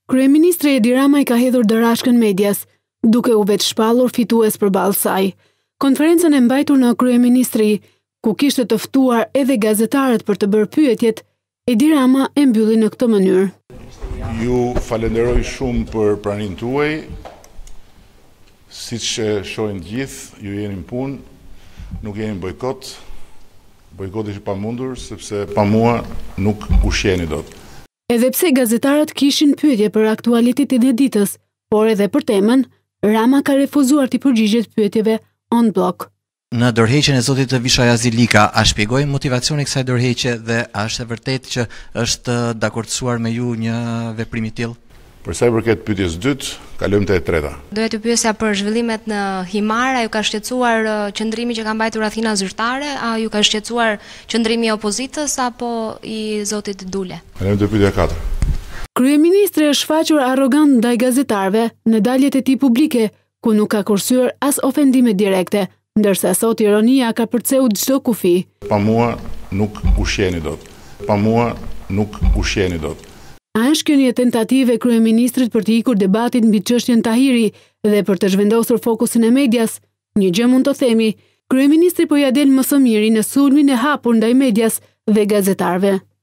Kryeministri Edi Rama I ka hedhur dërashkën medias, duke u vetë shpallur fitues përballë saj. Konferencën e mbajtur në kryeministri, ku kishte të ftuar edhe gazetarët për të bërë pyetjet, Edi Rama e mbylli në këtë mënyrë. Ju falenderoj shumë për praninë tuaj. Siç shohin gjithë, ju jeni në punë, nuk jeni bojkot. Bojkoti është pamundur sepse pa mua nuk ushqeni dot. Edhe pse gazetarët kishin pyetje për aktualitetin e ditës, por edhe për temën, Rama ka refuzuar t'i përgjigjet pyetjeve on block. Në dorëheqjen e zotit të Vishay Azilika, a shpjegoi motivacionin e kësaj dorëheqje dhe a është e vërtetë që është dakordsuar me ju një veprim I tillë? Për sa I përket pyetjes dytë, kalojmë te e treta. Doja të pyesja për zhvillimet në Himar, a ju ka shqetësuar qëndrimi që ka mbajtur Athina zyrtare, a ju ka shqetësuar qëndrimi I opozitës apo I zotit Dule? Kalojmë te pyetja 4. Kryeministri është shfaqur arrogant ndaj gazetarëve në daljet e tij publike, ku nuk ka kursyer as ofendime direkte, ndërsa sot ironia ka përceu çdo kufi. Pa mua nuk ushqeni dot. Pa mua nuk ushqeni dot. A është kjo një tentativë e kryeministrit për të ikur debatin mbi çështjen Tahiri dhe për të zhvendosur fokusin e medias? Një gjë mund të themi, kryeministri po ja del më së miri në sulmin e hapur ndaj medias dhe gazetarëve.